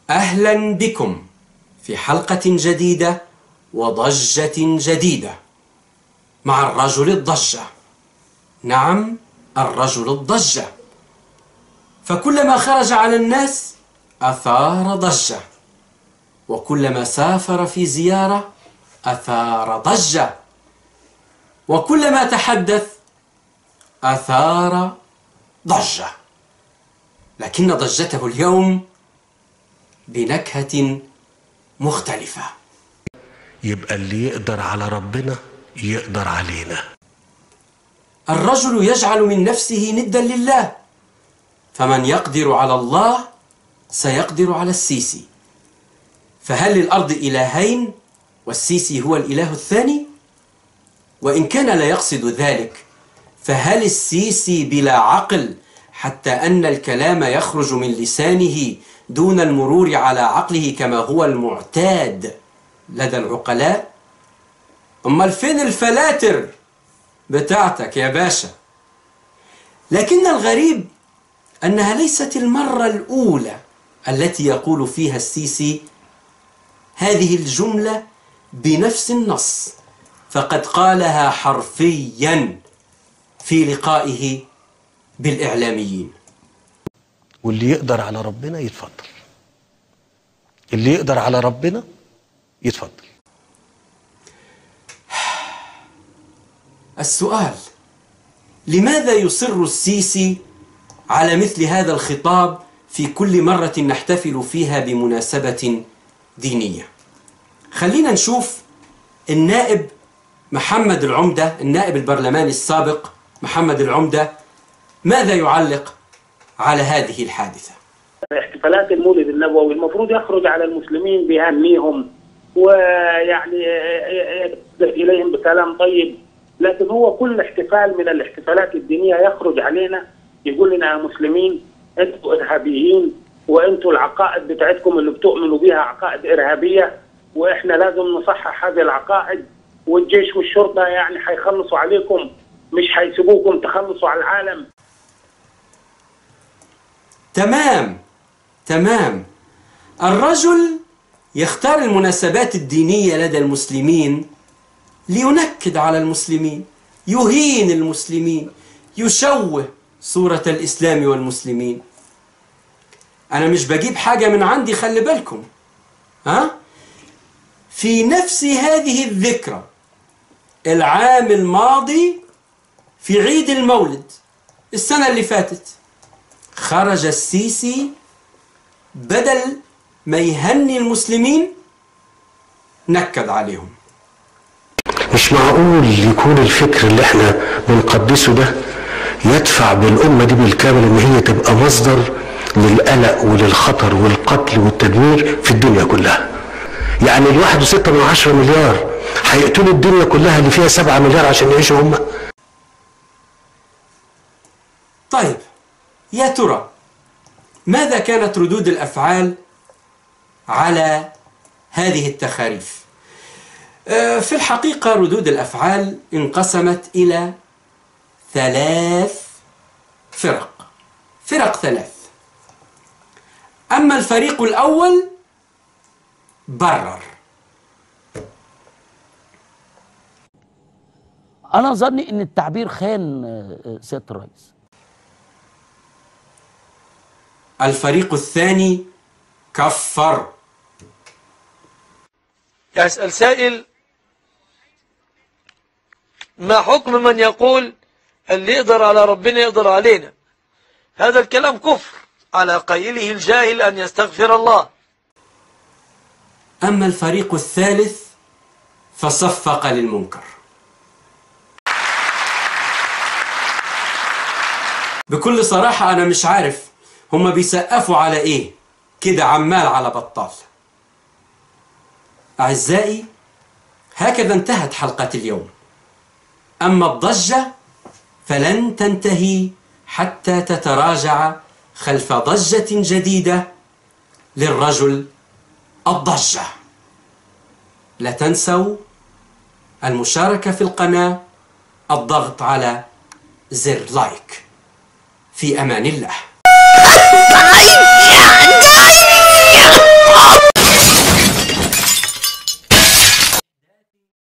أهلا بكم في حلقة جديدة وضجة جديدة مع الرجل الضجة. نعم، الرجل الضجة، فكلما خرج على الناس أثار ضجة، وكلما سافر في زيارة أثار ضجة، وكلما تحدث أثار ضجة. لكن ضجته اليوم بنكهة مختلفة. يبقى اللي يقدر على ربنا يقدر علينا. الرجل يجعل من نفسه ندا لله، فمن يقدر على الله سيقدر على السيسي. فهل للأرض إلهين والسيسي هو الإله الثاني؟ وإن كان لا يقصد ذلك، فهل السيسي بلا عقل حتى أن الكلام يخرج من لسانه دون المرور على عقله كما هو المعتاد لدى العقلاء؟ أمال فين الفلاتر بتاعتك يا باشا؟ لكن الغريب أنها ليست المرة الأولى التي يقول فيها السيسي هذه الجملة بنفس النص، فقد قالها حرفيا في لقائه بالإعلاميين. واللي يقدر على ربنا يتفضل، اللي يقدر على ربنا يتفضل. السؤال: لماذا يصر السيسي على مثل هذا الخطاب في كل مرة نحتفل فيها بمناسبة دينية؟ خلينا نشوف النائب محمد العمدة، النائب البرلماني السابق محمد العمدة، ماذا يعلق على هذه الحادثة. احتفالات المولد النبوي المفروض يخرج على المسلمين بيهنيهم ويعني يصدر إليهم بكلام طيب، لكن هو كل احتفال من الاحتفالات الدينية يخرج علينا يقول لنا يا مسلمين انتوا إرهابيين، وانتوا العقائد بتاعتكم اللي بتؤمنوا بها عقائد إرهابية، واحنا لازم نصحح هذه العقائد، والجيش والشرطة يعني حيخلصوا عليكم، مش حيسيبوكم تخلصوا على العالم. تمام. الرجل يختار المناسبات الدينية لدى المسلمين لينكد على المسلمين، يهين المسلمين، يشوه صورة الإسلام والمسلمين. أنا مش بجيب حاجة من عندي، خلي بالكم. في نفس هذه الذكرى العام الماضي في عيد المولد السنة اللي فاتت، خرج السيسي بدل ما يهني المسلمين نكد عليهم. مش معقول يكون الفكر اللي احنا بنقدسه ده يدفع بالأمة دي بالكامل ان هي تبقى مصدر للقلق وللخطر والقتل والتدمير في الدنيا كلها. يعني ال1.6 مليار هيقتلوا الدنيا كلها اللي فيها 7 مليار عشان يعيشوا هم. طيب يا ترى ماذا كانت ردود الأفعال على هذه التخاريف؟ في الحقيقة ردود الأفعال انقسمت إلى 3 فرق 3. أما الفريق الأول برر. أنا ظني إن التعبير خان سيادة الرئيس. الفريق الثاني كفر. يسأل سائل: ما حكم من يقول اللي يقدر على ربنا يقدر علينا؟ هذا الكلام كفر، على قائله الجاهل أن يستغفر الله. أما الفريق الثالث فصفق للمنكر. بكل صراحة أنا مش عارف هما بيسقفوا على إيه كده عمال على بطال. أعزائي، هكذا انتهت حلقة اليوم. أما الضجة فلن تنتهي حتى تتراجع خلف ضجة جديدة للرجل الضجة. لا تنسوا المشاركة في القناة، الضغط على زر لايك. في أمان الله.